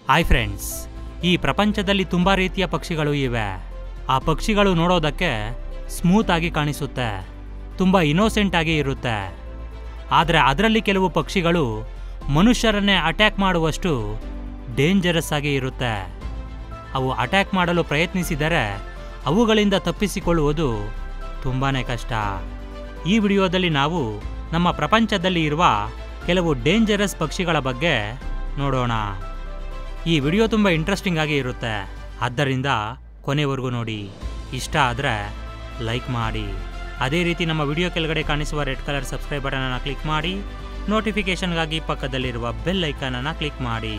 Hi friends, ಈ ಪ್ರಪಂಚದಲ್ಲಿ ತುಂಬ ರೀತಿಯ ಪಕ್ಷಿಗಳು ಇವೆ. ಆ ಪಕ್ಷಿಗಳು ನೋಡೋದಕ್ಕೆ ಸ್ಮೂತ್ ಆಗಿ ಕಾಣಿಸುತ್ತೆ, ತುಂಬ ಇನ್ನೋಸೆಂಟ್ ಆಗಿ ಇರುತ್ತೆ. ಆದರೆ ಅದರಲ್ಲಿ ಕೆಲವು ಪಕ್ಷಿಗಳು ಮನುಷ್ಯರನ್ನೇ ಅಟ್ಯಾಕ್ ಮಾಡುವಷ್ಟು ಡೇಂಜರಸ್ ಆಗಿ ಇರುತ್ತೆ. ಅವು ಅಟ್ಯಾಕ್ ಮಾಡಲು ಪ್ರಯತ್ನಿಸಿದರೆ ಅವುಗಳಿಂದ ತಪ್ಪಿಸಿಕೊಳ್ಳುವುದು ತುಂಬಾ ಕಷ್ಟ. ಈ ವಿಡಿಯೋದಲ್ಲಿ ನಾವು ನಮ್ಮ ಪ್ರಪಂಚದಲ್ಲಿ ಇರುವ ಕೆಲವು ಡೇಂಜರಸ್ ಪಕ್ಷಿಗಳ ಬಗ್ಗೆ ನೋಡೋಣ. ಈ ವಿಡಿಯೋ ತುಂಬ ಇಂಟ್ರೆಸ್ಟಿಂಗ್ ಆಗಿ ಇರುತ್ತೆ, ಆದ್ದರಿಂದ ಕೊನೆವರೆಗೂ ನೋಡಿ. ಇಷ್ಟ ಆದರೆ ಲೈಕ್ ಮಾಡಿ. ಅದೇ ರೀತಿ ನಮ್ಮ ವಿಡಿಯೋ ಕೆಳಗಡೆ ಕಾಣಿಸುವ ರೆಡ್ ಕಲರ್ ಸಬ್ಸ್ಕ್ರೈಬ್ ಬಟನನ್ನು ಕ್ಲಿಕ್ ಮಾಡಿ, ನೋಟಿಫಿಕೇಷನ್ಗಾಗಿ ಪಕ್ಕದಲ್ಲಿರುವ ಬೆಲ್ ಐಕಾನನ್ನು ಕ್ಲಿಕ್ ಮಾಡಿ.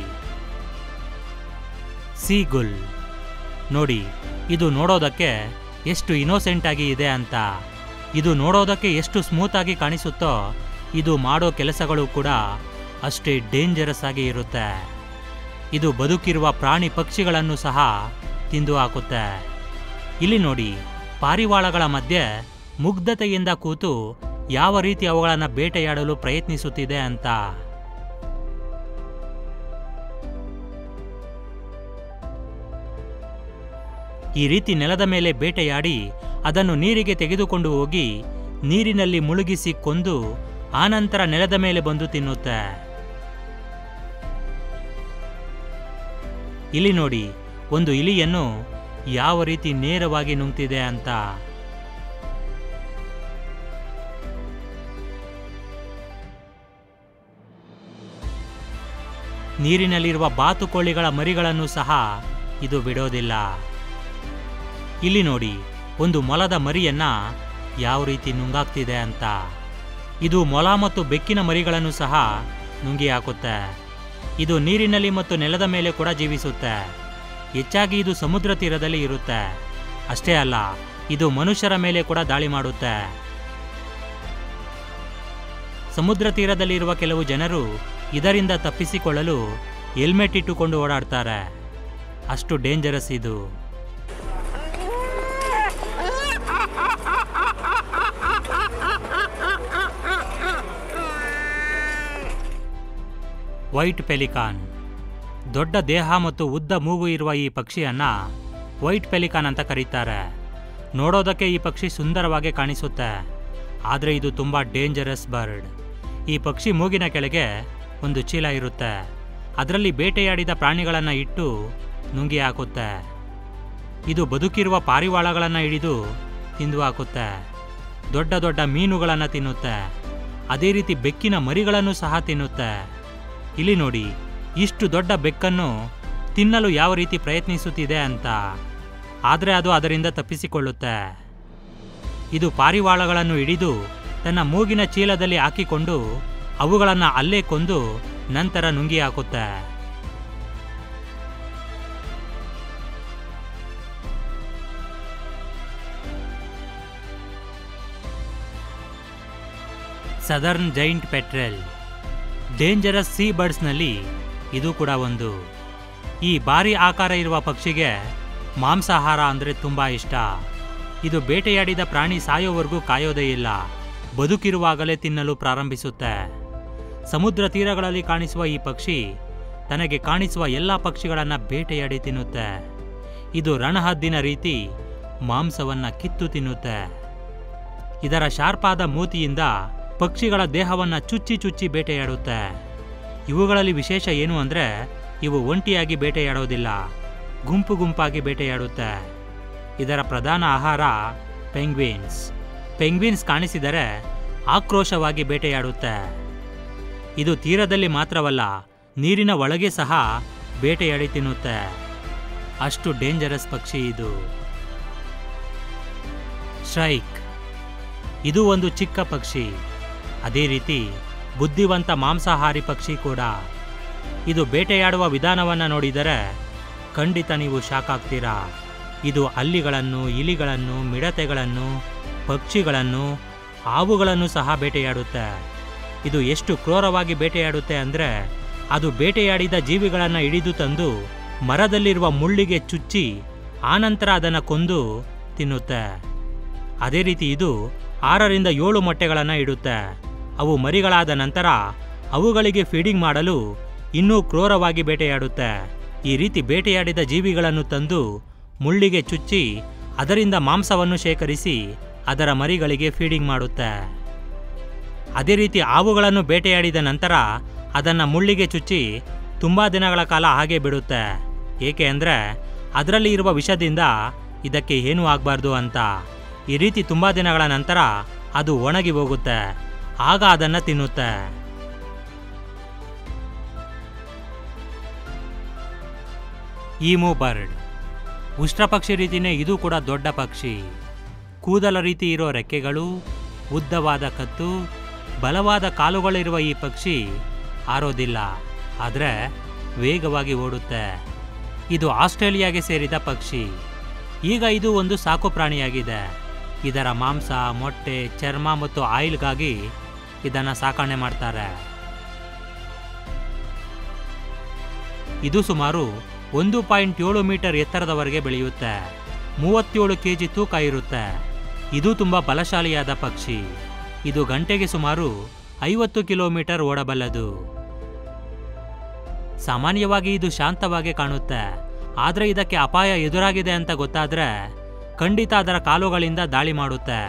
ಸೀಗುಲ್ ನೋಡಿ, ಇದು ನೋಡೋದಕ್ಕೆ ಎಷ್ಟು ಇನ್ನೋಸೆಂಟ್ ಆಗಿ ಇದೆ ಅಂತ. ಇದು ನೋಡೋದಕ್ಕೆ ಎಷ್ಟು ಸ್ಮೂತ್ ಆಗಿ ಕಾಣಿಸುತ್ತೋ, ಇದು ಮಾಡೋ ಕೆಲಸಗಳು ಕೂಡ ಅಷ್ಟೇ ಡೇಂಜರಸ್ ಆಗಿ ಇರುತ್ತೆ. ಇದು ಬದುಕಿರುವ ಪ್ರಾಣಿ ಪಕ್ಷಿಗಳನ್ನು ಸಹ ತಿಂದು ಹಾಕುತ್ತೆ. ಇಲ್ಲಿ ನೋಡಿ, ಪಾರಿವಾಳಗಳ ಮಧ್ಯೆ ಮುಗ್ಧತೆಯಿಂದ ಕೂತು ಯಾವ ರೀತಿ ಅವುಗಳನ್ನು ಬೇಟೆಯಾಡಲು ಪ್ರಯತ್ನಿಸುತ್ತಿದೆ ಅಂತ. ಈ ರೀತಿ ನೆಲದ ಮೇಲೆ ಬೇಟೆಯಾಡಿ ಅದನ್ನು ನೀರಿಗೆ ತೆಗೆದುಕೊಂಡು ಹೋಗಿ ನೀರಿನಲ್ಲಿ ಮುಳುಗಿಸಿ ಕೊಂದು ಆನಂತರ ನೆಲದ ಮೇಲೆ ಬಂದು ತಿನ್ನುತ್ತೆ. ಇಲ್ಲಿ ನೋಡಿ, ಒಂದು ಇಲಿಯನ್ನು ಯಾವ ರೀತಿ ನೇರವಾಗಿ ನುಂಗ್ತಿದೆ ಅಂತ. ನೀರಿನಲ್ಲಿರುವ ಬಾತುಕೋಳಿಗಳ ಮರಿಗಳನ್ನು ಸಹ ಇದು ಬಿಡೋದಿಲ್ಲ. ಇಲ್ಲಿ ನೋಡಿ, ಒಂದು ಮೊಲದ ಮರಿಯನ್ನ ಯಾವ ರೀತಿ ನುಂಗಾಕ್ತಿದೆ ಅಂತ. ಇದು ಮೊಲ ಮತ್ತು ಬೆಕ್ಕಿನ ಮರಿಗಳನ್ನು ಸಹ ನುಂಗಿ ಹಾಕುತ್ತೆ. ಇದು ನೀರಿನಲ್ಲಿ ಮತ್ತು ನೆಲದ ಮೇಲೆ ಕೂಡ ಜೀವಿಸುತ್ತೆ. ಹೆಚ್ಚಾಗಿ ಇದು ಸಮುದ್ರ ತೀರದಲ್ಲಿ ಇರುತ್ತೆ. ಅಷ್ಟೇ ಅಲ್ಲ, ಇದು ಮನುಷ್ಯರ ಮೇಲೆ ಕೂಡ ದಾಳಿ ಮಾಡುತ್ತೆ. ಸಮುದ್ರ ತೀರದಲ್ಲಿರುವ ಕೆಲವು ಜನರು ಇದರಿಂದ ತಪ್ಪಿಸಿಕೊಳ್ಳಲು ಹೆಲ್ಮೆಟ್ ಇಟ್ಟುಕೊಂಡು ಓಡಾಡ್ತಾರೆ. ಅಷ್ಟು ಡೇಂಜರಸ್ ಇದು. ವೈಟ್ ಪೆಲಿಕಾನ್ ದೊಡ್ಡ ದೇಹ ಮತ್ತು ಉದ್ದ ಮೂಗು ಇರುವ ಈ ಪಕ್ಷಿಯನ್ನ ವೈಟ್ ಪೆಲಿಕಾನ್ ಅಂತ ಕರೀತಾರೆ. ನೋಡೋದಕ್ಕೆ ಈ ಪಕ್ಷಿ ಸುಂದರವಾಗಿ ಕಾಣಿಸುತ್ತೆ, ಆದರೆ ಇದು ತುಂಬ ಡೇಂಜರಸ್ ಬರ್ಡ್. ಈ ಪಕ್ಷಿ ಮೂಗಿನ ಕೆಳಗೆ ಒಂದು ಚೀಲ ಇರುತ್ತೆ. ಅದರಲ್ಲಿ ಬೇಟೆಯಾಡಿದ ಪ್ರಾಣಿಗಳನ್ನು ಇಟ್ಟು ನುಂಗಿ ಹಾಕುತ್ತೆ. ಇದು ಬದುಕಿರುವ ಪಾರಿವಾಳಗಳನ್ನು ಹಿಡಿದು ತಿಂದು ಹಾಕುತ್ತೆ. ದೊಡ್ಡ ದೊಡ್ಡ ಮೀನುಗಳನ್ನು ತಿನ್ನುತ್ತೆ. ಅದೇ ರೀತಿ ಬೆಕ್ಕಿನ ಮರಿಗಳನ್ನು ಸಹ ತಿನ್ನುತ್ತೆ. ಇಲ್ಲಿ ನೋಡಿ, ಇಷ್ಟು ದೊಡ್ಡ ಬೆಕ್ಕನ್ನು ತಿನ್ನಲು ಯಾವ ರೀತಿ ಪ್ರಯತ್ನಿಸುತ್ತಿದೆ ಅಂತ. ಆದರೆ ಅದು ಅದರಿಂದ ತಪ್ಪಿಸಿಕೊಳ್ಳುತ್ತೆ. ಇದು ಪಾರಿವಾಳಗಳನ್ನು ಹಿಡಿದು ತನ್ನ ಮೂಗಿನ ಚೀಲದಲ್ಲಿ ಹಾಕಿಕೊಂಡು ಅವುಗಳನ್ನು ಅಲ್ಲೇ ಕೊಂದು ನಂತರ ನುಂಗಿ ಹಾಕುತ್ತೆ. Southern giant petrel dangerous sea ಬರ್ಡ್ಸ್ನಲ್ಲಿ ಇದು ಕೂಡ ಒಂದು. ಈ ಭಾರಿ ಆಕಾರ ಇರುವ ಪಕ್ಷಿಗೆ ಮಾಂಸಾಹಾರ ಅಂದರೆ ತುಂಬ ಇಷ್ಟ. ಇದು ಬೇಟೆಯಾಡಿದ ಪ್ರಾಣಿ ಸಾಯೋವರೆಗೂ ಕಾಯೋದೇ ಇಲ್ಲ, ಬದುಕಿರುವಾಗಲೇ ತಿನ್ನಲು ಪ್ರಾರಂಭಿಸುತ್ತೆ. ಸಮುದ್ರ ತೀರಗಳಲ್ಲಿ ಕಾಣಿಸುವ ಈ ಪಕ್ಷಿ ತನಗೆ ಕಾಣಿಸುವ ಎಲ್ಲ ಪಕ್ಷಿಗಳನ್ನು ಬೇಟೆಯಾಡಿ ತಿನ್ನುತ್ತೆ. ಇದು ರಣಹದ್ದಿನ ರೀತಿ ಮಾಂಸವನ್ನು ಕಿತ್ತು ತಿನ್ನುತ್ತೆ. ಇದರ ಶಾರ್ಪಾದ ಮೂತಿಯಿಂದ ಪಕ್ಷಿಗಳ ದೇಹವನ್ನು ಚುಚ್ಚಿ ಚುಚ್ಚಿ ಬೇಟೆಯಾಡುತ್ತೆ. ಇವುಗಳಲ್ಲಿ ವಿಶೇಷ ಏನು ಅಂದರೆ, ಇವು ಒಂಟಿಯಾಗಿ ಬೇಟೆಯಾಡೋದಿಲ್ಲ, ಗುಂಪು ಗುಂಪಾಗಿ ಬೇಟೆಯಾಡುತ್ತೆ. ಇದರ ಪ್ರಧಾನ ಆಹಾರ ಪೆಂಗ್ವಿನ್ಸ್. ಪೆಂಗ್ವಿನ್ಸ್ ಕಾಣಿಸಿದರೆ ಆಕ್ರೋಶವಾಗಿ ಬೇಟೆಯಾಡುತ್ತೆ. ಇದು ತೀರದಲ್ಲಿ ಮಾತ್ರವಲ್ಲ, ನೀರಿನ ಒಳಗೆ ಸಹ ಬೇಟೆಯಾಡಿ ತಿನ್ನುತ್ತೆ. ಅಷ್ಟು ಡೇಂಜರಸ್ ಪಕ್ಷಿ ಇದು. ಶ್ರೈಕ್ ಇದು ಒಂದು ಚಿಕ್ಕ ಪಕ್ಷಿ, ಅದೇ ರೀತಿ ಬುದ್ಧಿವಂತ ಮಾಂಸಾಹಾರಿ ಪಕ್ಷಿ ಕೂಡ. ಇದು ಬೇಟೆಯಾಡುವ ವಿಧಾನವನ್ನು ನೋಡಿದರೆ ಖಂಡಿತ ನೀವು ಶಾಕ್ ಆಗ್ತೀರಾ. ಇದು ಹಲ್ಲಿಗಳನ್ನು, ಇಲಿಗಳನ್ನು, ಮಿಡತೆಗಳನ್ನು, ಪಕ್ಷಿಗಳನ್ನು, ಹಾವುಗಳನ್ನು ಸಹ ಬೇಟೆಯಾಡುತ್ತೆ. ಇದು ಎಷ್ಟು ಕ್ರೂರವಾಗಿ ಬೇಟೆಯಾಡುತ್ತೆ ಅಂದರೆ, ಅದು ಬೇಟೆಯಾಡಿದ ಜೀವಿಗಳನ್ನು ಹಿಡಿದು ತಂದು ಮರದಲ್ಲಿರುವ ಮುಳ್ಳಿಗೆ ಚುಚ್ಚಿ ಆನಂತರ ಅದನ್ನು ಕೊಂದು ತಿನ್ನುತ್ತೆ. ಅದೇ ರೀತಿ ಇದು 6 ರಿಂದ 7 ಮೊಟ್ಟೆಗಳನ್ನು ಇಡುತ್ತೆ. ಅವು ಮರಿಗಳಾದ ನಂತರ ಅವುಗಳಿಗೆ ಫೀಡಿಂಗ್ ಮಾಡಲು ಇನ್ನೂ ಕ್ರೂರವಾಗಿ ಬೇಟೆಯಾಡುತ್ತೆ. ಈ ರೀತಿ ಬೇಟೆಯಾಡಿದ ಜೀವಿಗಳನ್ನು ತಂದು ಮುಳ್ಳಿಗೆ ಚುಚ್ಚಿ ಅದರಿಂದ ಮಾಂಸವನ್ನು ಶೇಖರಿಸಿ ಅದರ ಮರಿಗಳಿಗೆ ಫೀಡಿಂಗ್ ಮಾಡುತ್ತೆ. ಅದೇ ರೀತಿ ಹಾವುಗಳನ್ನು ಬೇಟೆಯಾಡಿದ ನಂತರ ಅದನ್ನು ಮುಳ್ಳಿಗೆ ಚುಚ್ಚಿ ತುಂಬ ದಿನಗಳ ಕಾಲ ಹಾಗೆ ಬಿಡುತ್ತೆ. ಏಕೆ ಅಂದರೆ ಅದರಲ್ಲಿ ಇರುವ ವಿಷದಿಂದ ಇದಕ್ಕೆ ಏನೂ ಆಗಬಾರ್ದು ಅಂತ. ಈ ರೀತಿ ತುಂಬ ದಿನಗಳ ನಂತರ ಅದು ಒಣಗಿ ಹೋಗುತ್ತೆ. ಆಗ ಅದನ್ನು ತಿನ್ನುತ್ತೆ. ಈಮು ಬರ್ಡ್ ಉಷ್ಟ್ರಪಕ್ಷಿ ರೀತಿಯೇ ಇದು ಕೂಡ ದೊಡ್ಡ ಪಕ್ಷಿ. ಕೂದಲ ರೀತಿ ಇರೋ ರೆಕ್ಕೆಗಳು, ಉದ್ದವಾದ ಕತ್ತು, ಬಲವಾದ ಕಾಲುಗಳಿರುವ ಈ ಪಕ್ಷಿ ಹಾರೋದಿಲ್ಲ, ಆದರೆ ವೇಗವಾಗಿ ಓಡುತ್ತೆ. ಇದು ಆಸ್ಟ್ರೇಲಿಯಾಗೆ ಸೇರಿದ ಪಕ್ಷಿ. ಈಗ ಇದು ಒಂದು ಸಾಕು ಪ್ರಾಣಿಯಾಗಿದೆ. ಇದರ ಮಾಂಸ, ಮೊಟ್ಟೆ, ಚರ್ಮ ಮತ್ತು ಆಯಿಲ್ಗಾಗಿ ಇದನ್ನು ಸಾಕಣೆ ಮಾಡ್ತಾರೆ. ಇದು ಸುಮಾರು 1.7 ಮೀಟರ್ ಎತ್ತರದವರೆಗೆ ಬೆಳೆಯುತ್ತೆ. 37 kg ತೂಕ ಇರುತ್ತೆ. ಇದು ತುಂಬ ಬಲಶಾಲಿಯಾದ ಪಕ್ಷಿ. ಇದು ಗಂಟೆಗೆ ಸುಮಾರು 50 ಕಿಲೋಮೀಟರ್ ಓಡಬಲ್ಲದು. ಸಾಮಾನ್ಯವಾಗಿ ಇದು ಶಾಂತವಾಗಿ ಕಾಣುತ್ತೆ, ಆದರೆ ಇದಕ್ಕೆ ಅಪಾಯ ಎದುರಾಗಿದೆ ಅಂತ ಗೊತ್ತಾದರೆ ಖಂಡಿತ ಅದರ ಕಾಲುಗಳಿಂದ ದಾಳಿ ಮಾಡುತ್ತೆ.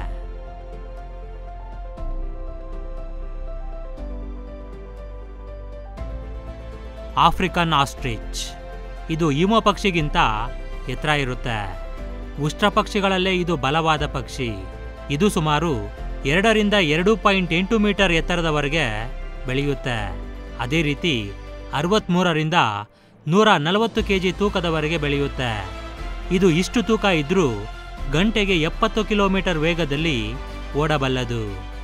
ಆಫ್ರಿಕನ್ ಆಸ್ಟ್ರಿಚ್ ಇದು ಈಮು ಪಕ್ಷಿಗಿಂತ ಎತ್ತರ ಇರುತ್ತೆ. ಉಷ್ಟ್ರ ಪಕ್ಷಿಗಳಲ್ಲೇ ಇದು ಬಲವಾದ ಪಕ್ಷಿ. ಇದು ಸುಮಾರು 2 ರಿಂದ 2.8 ಮೀಟರ್ ಎತ್ತರದವರೆಗೆ ಬೆಳೆಯುತ್ತೆ. ಅದೇ ರೀತಿ 63 ರಿಂದ 140 kg ತೂಕದವರೆಗೆ ಬೆಳೆಯುತ್ತೆ. ಇದು ಇಷ್ಟು ತೂಕ ಇದ್ರೂ ಗಂಟೆಗೆ 70 ಕಿಲೋಮೀಟರ್ ವೇಗದಲ್ಲಿ ಓಡಬಲ್ಲದು.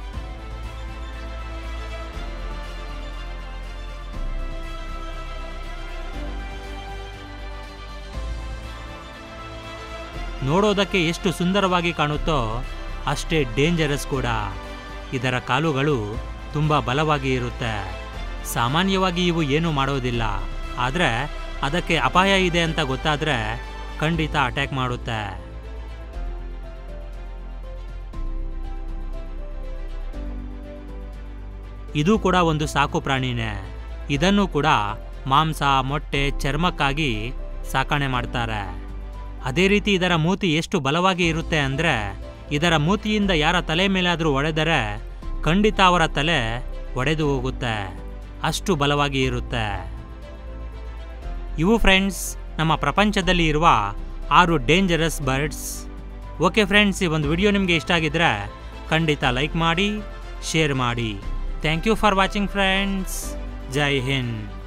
ನೋಡೋದಕ್ಕೆ ಎಷ್ಟು ಸುಂದರವಾಗಿ ಕಾಣುತ್ತೋ ಅಷ್ಟೇ ಡೇಂಜರಸ್ ಕೂಡ. ಇದರ ಕಾಲುಗಳು ತುಂಬ ಬಲವಾಗಿ ಇರುತ್ತೆ. ಸಾಮಾನ್ಯವಾಗಿ ಇವು ಏನೂ ಮಾಡೋದಿಲ್ಲ, ಆದರೆ ಅದಕ್ಕೆ ಅಪಾಯ ಇದೆ ಅಂತ ಗೊತ್ತಾದರೆ ಖಂಡಿತ ಅಟ್ಯಾಕ್ ಮಾಡುತ್ತೆ. ಇದು ಕೂಡ ಒಂದು ಸಾಕು ಪ್ರಾಣಿನೇ. ಇದನ್ನು ಕೂಡ ಮಾಂಸ, ಮೊಟ್ಟೆ, ಚರ್ಮಕ್ಕಾಗಿ ಸಾಕಣೆ ಮಾಡ್ತಾರೆ. ಅದೇ ರೀತಿ ಇದರ ಮೂತಿ ಎಷ್ಟು ಬಲವಾಗಿ ಇರುತ್ತೆ ಅಂದರೆ ಇದರ ಮೂತಿಯಿಂದ ಯಾರ ತಲೆ ಮೇಲಾದರೂ ಹೊಡೆದರೆ ಖಂಡಿತ ಅವರ ತಲೆ ಒಡೆದು ಹೋಗುತ್ತೆ, ಅಷ್ಟು ಬಲವಾಗಿ ಇರುತ್ತೆ. ಇವು ಫ್ರೆಂಡ್ಸ್ ನಮ್ಮ ಪ್ರಪಂಚದಲ್ಲಿ ಇರುವ 6 ಡೇಂಜರಸ್ ಬರ್ಡ್ಸ್. ಓಕೆ ಫ್ರೆಂಡ್ಸ್, ಈ ಒಂದು ವಿಡಿಯೋ ನಿಮಗೆ ಇಷ್ಟ ಆಗಿದ್ರೆ ಖಂಡಿತ ಲೈಕ್ ಮಾಡಿ, ಶೇರ್ ಮಾಡಿ. Thank you for watching friends. ಜೈ ಹಿಂದ್.